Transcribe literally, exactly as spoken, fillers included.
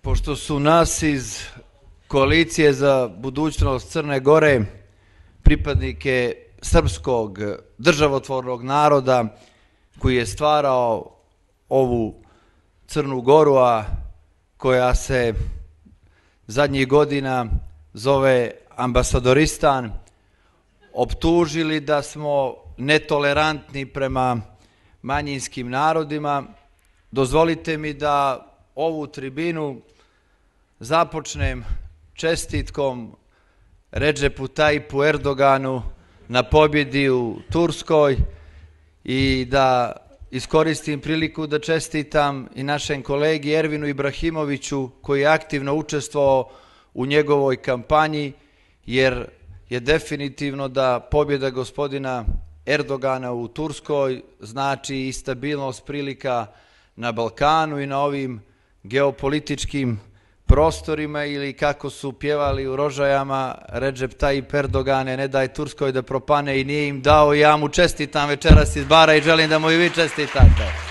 Pošto su nas iz Koalicije za budućnost Crne Gore, pripadnike srpskog državotvornog naroda koji je stvarao ovu Crnu Goru, a koja se zadnjih godina zove Ambasadoristan, optužili da smo netolerantni prema manjinskim narodima, dozvolite mi da ovu tribinu započnem čestitkom Redžepu Tajipu Erdoganu na pobjedi u Turskoj i da iskoristim priliku da čestitam i našem kolegi Ervinu Ibrahimoviću koji je aktivno učestvovao u njegovoj kampanji, jer je definitivno da pobjeda gospodina Erdogana u Turskoj znači i stabilnost prilika na Balkanu i na ovim geopolitičkim prostorima, ili kako su pjevali u Rožajama, Redžep Tajip Erdogane, ne daj Turskoj da propane, i nije im dao. Ja mu čestitam večeras iz bara i želim da mu i vi čestitate.